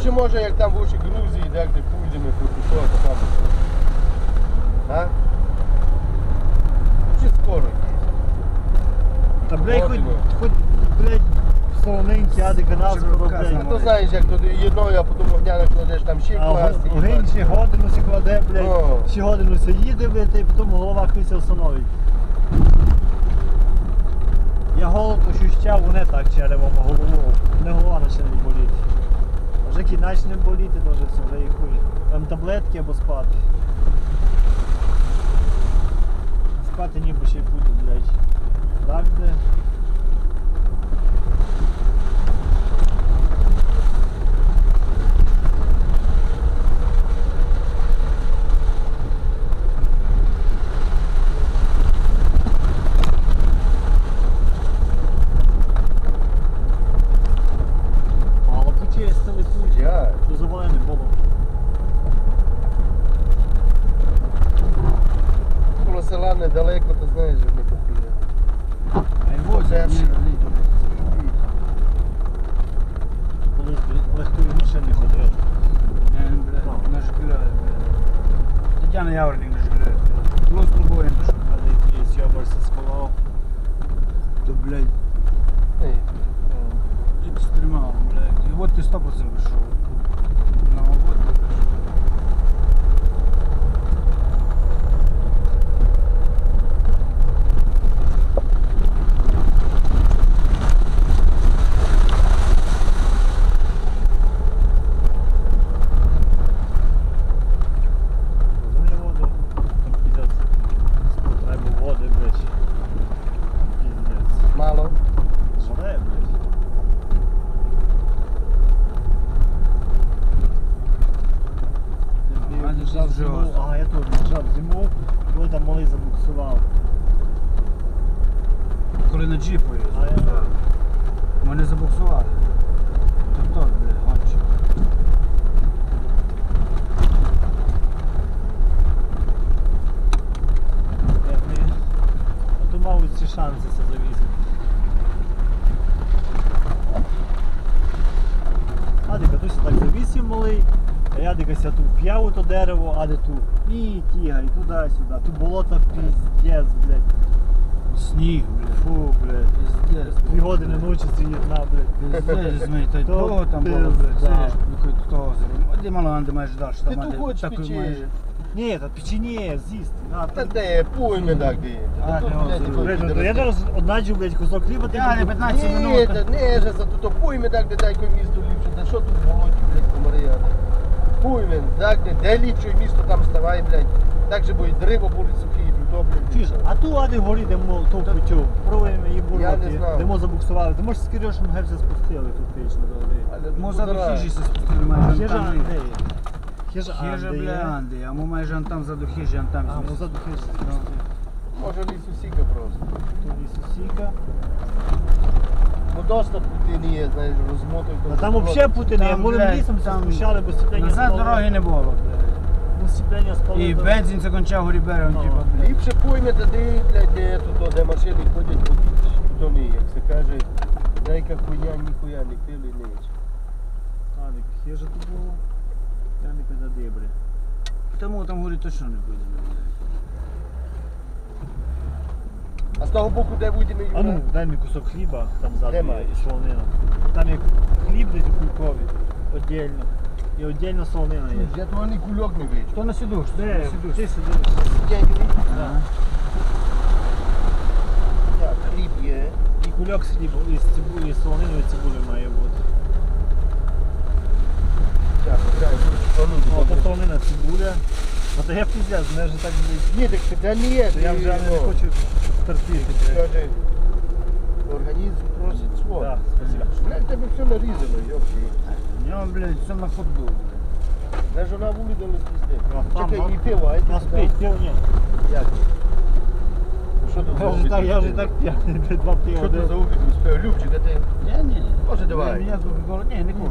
чи може, як там в уші Грузії, де пуйдемо, то там. А? Чи скоро якийсь? Та, блядь, хоч, блядь, солоненький, ади канал скоро, блядь. А то знаєш, як тут єдною, а потім огняно кладеш там ще класти. А огонь ще годину сі кладе, блядь, ще годину сі їде, блядь, і потім голова хвися встановить. Я голод ощущав, не так черевом, а голову. Не голова почне боліти. А вже кінеч не боліти, то вже все, вже і хуй. Там таблетки або спати. Спати ніби ще й буду, блядь. Так, де? Села недалеко, то знаєш, не купили. А й возять, Колись легкої машини ходили. на Жигуляє, Тетяна Яворник на Жигуляє. Лос трубою пішов. А де якийсь йобарся сховав. То, блядь, екстремал, блядь. І от ти 100% прийшов. Ну, от ти прийшов. Мало. Жале, блядь. А ти жав вже ось. Ага, я теж жав зиму, коли там малий забуксував. Коли на джипу є. А я... Мене забуксували. Тобто, блядь, гонщик. А то мабуть ці шанси це завісити. А дика тут так завісив малий, а я дикася тут п'яв то дерево, а де тут і тігай, туди-сюди, тут болото піздець, блядь. Сніг, блядь. Фу, блядь. Пиздец. 2 години ночі сидить на, блядь. Пиздец, змей, та й То того там було, блядь. пизда. Знаєш, того зробив. Де мало Анди маєш далі, Ти там тут хочеш такий печі? маєш. Ні, та печеніє, з'їсти. Та де, пуйме так де. А, Тут, не, блядь, озеро. такой Блядь, ну я зараз однаджу, блядь, кусок хліба, ти Я не буду- 15 Ні, минут. та не же за тут пуйме так де дай місто ліпше. Та що тут в болоті, блядь, комарія? Пуйме, так де ліпше місто там ставай, блядь. Так же будуть дерева були сухі, тут, блядь. Чуєш, а ту ади горі, де мо ту путю, пробуємо її Я не бурвати, знав. де мо забуксували. Ти можеш з Кирюшем гевся спустили тут вічно до Але Може тут до зараз. хижі се спустили, майже Хижа там. Анди є. Хижа Хижа, Анди бля, є. Анди, а ми майже там за до хижі, а там А, зміст. му заду хижа. Може лісосіка просто. Тут лісосіка. Ну доступ пути не є, знаєш, розмотуй. А там взагалі пути не є, Там, ми блядь, лісом все там спущали, бо сцеплення Назад дороги не було, блядь. Ну, сцеплення спали. І то- бензин закончав горі берегом, Ну. типа, блядь. Ліпше пойме туди, блядь, де тут, де машини ходять по домі, як се каже, найка хуйня, ніхуя, не пили, ніч. А, так хижа тут було. Я не казав добре. Тому там горі точно не буде, блядь. А з того боку, де вийдемо, А ну, дай мені кусок хліба, там ззаду Де є, маєш? і солонина. Там є хліб десь у кулькові, віддільно. І віддільно солонина є. Я того ні кульок не вийду. Хто на сідуш? Де? На сідуш. Ти сидиш. Да. Так, хліб є. І кульок з хлібом, і з цибулі, і з солониною цибулі має бути. Так, грай, О, то солонина цибуля. А то я піздець, мене вже так Ні, так це не є. я вже не хочу терпіти. Каже, організм просить свого. Так, спасибо. Блядь, тебе все нарізано, йопки. У нього, блядь, все на ходу, блядь. Даже на вулиці не пізде. А там, Чекай, ну, і пиво, а Нас пить, пів ні. Як? Що тут Я вже так п'яний, 2 пива. Що ти за убіг спив? Любчик, а ти? Ні. Може, давай. Я ні, не хочу.